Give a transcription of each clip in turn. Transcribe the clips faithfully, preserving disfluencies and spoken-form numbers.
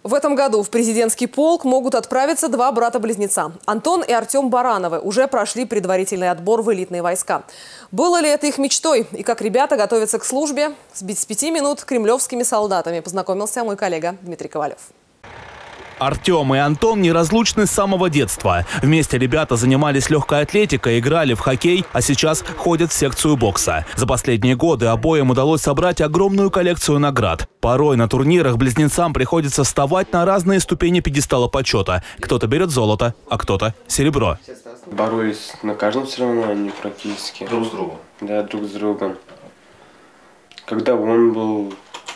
В этом году в президентский полк могут отправиться два брата-близнеца. Антон и Артем Барановы уже прошли предварительный отбор в элитные войска. Было ли это их мечтой? И как ребята готовятся к службе? С пяти минут кремлевскими солдатами познакомился мой коллега Дмитрий Ковалев. Артем и Антон неразлучны с самого детства. Вместе ребята занимались легкой атлетикой, играли в хоккей, а сейчас ходят в секцию бокса. За последние годы обоим удалось собрать огромную коллекцию наград. Порой на турнирах близнецам приходится вставать на разные ступени пьедестала почета. Кто-то берет золото, а кто-то серебро. Боролись на каждом соревновании практически. Друг с другом? Да, друг с другом. Когда он был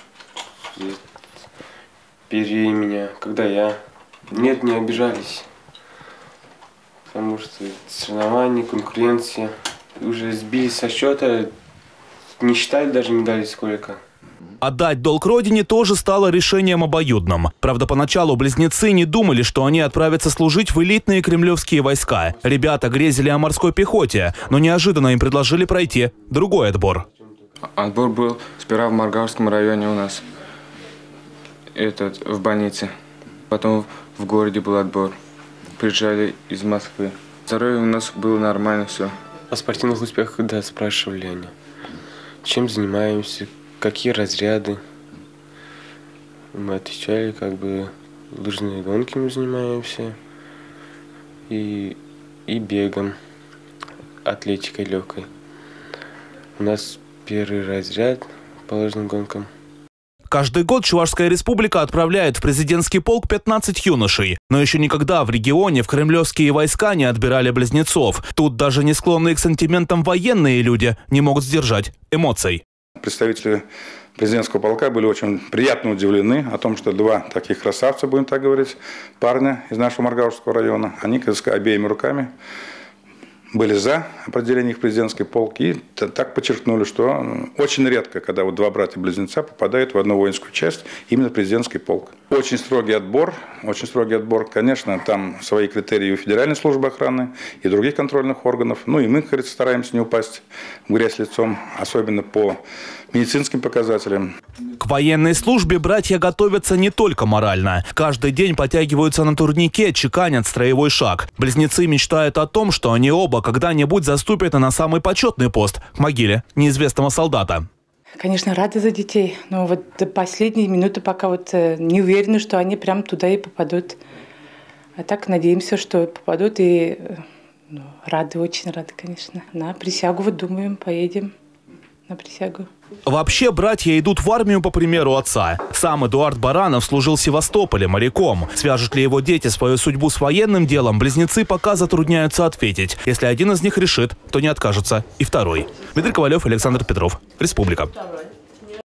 впереди меня, когда я. Нет, не обижались. Потому что соревнования, конкуренция. Уже сбились со счета, не считали даже медалей сколько. Отдать долг родине тоже стало решением обоюдным. Правда, поначалу близнецы не думали, что они отправятся служить в элитные кремлевские войска. Ребята грезили о морской пехоте, но неожиданно им предложили пройти другой отбор. Отбор был сперва в Маргавском районе у нас, этот, в больнице. Потом в городе был отбор. Приезжали из Москвы. Здоровье у нас было нормально все. О спортивных успехах, когда спрашивали они, чем занимаемся, какие разряды. Мы отвечали, как бы, лыжными гонками занимаемся и, и бегом, атлетикой легкой. У нас первый разряд по лыжным гонкам. Каждый год Чувашская республика отправляет в президентский полк пятнадцать юношей. Но еще никогда в регионе в кремлевские войска не отбирали близнецов. Тут даже не склонные к сантиментам военные люди не могут сдержать эмоций. Представители президентского полка были очень приятно удивлены о том, что два таких красавца, будем так говорить, парня из нашего Маргавского района, они, так сказать, обеими руками были за определение их в президентский полк и так подчеркнули, что очень редко, когда вот два братья-близнеца попадают в одну воинскую часть, именно в президентский полк. Очень строгий отбор, очень строгий отбор. Конечно, там свои критерии у Федеральной службы охраны и других контрольных органов. Ну и мы, говорится, стараемся не упасть в грязь лицом, особенно по медицинским показателям. К военной службе братья готовятся не только морально. Каждый день подтягиваются на турнике, чеканят строевой шаг. Близнецы мечтают о том, что они оба когда-нибудь заступят на самый почетный пост – к могиле неизвестного солдата. Конечно, рада за детей, но вот до последней минуты пока вот не уверены, что они прям туда и попадут. А так надеемся, что попадут, и ну, рады, очень рады, конечно. На присягу, вот думаем, поедем на присягу. Вообще, братья идут в армию по примеру отца. Сам Эдуард Баранов служил в Севастополе моряком. Свяжут ли его дети свою судьбу с военным делом, близнецы пока затрудняются ответить. Если один из них решит, то не откажется и второй. Дмитрий Ковалев, Александр Петров. Республика.